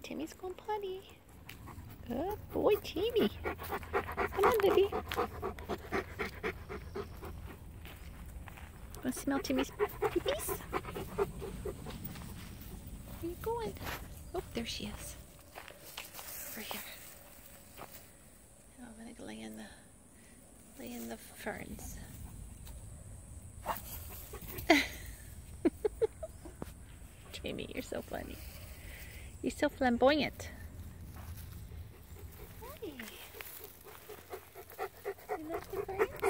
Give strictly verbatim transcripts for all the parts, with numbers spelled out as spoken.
Timmy's going potty. Good boy, Timmy. Come on, Libby. Want to smell Timmy's pee-pees? Where you going? Oh, there she is. Over here. Now I'm gonna lay in the lay in the ferns. Timmy, you're so funny. You're so flamboyant. Hey. You like the ferns?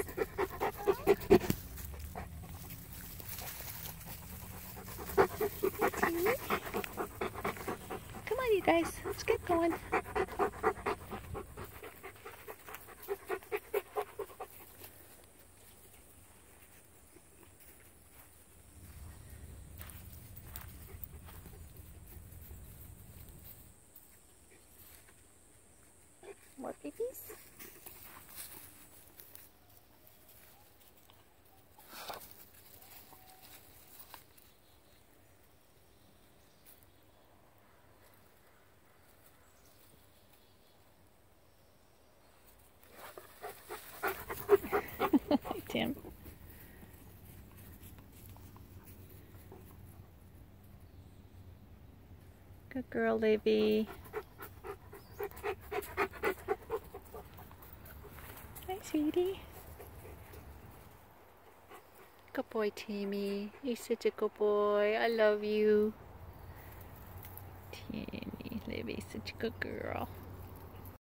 Timmy? Come on, you guys. Let's get going. More pee-pees? Tim. Good girl, Libby. Hi, sweetie. Good boy, Timmy. You're such a good boy. I love you. Timmy, Libby's such a good girl.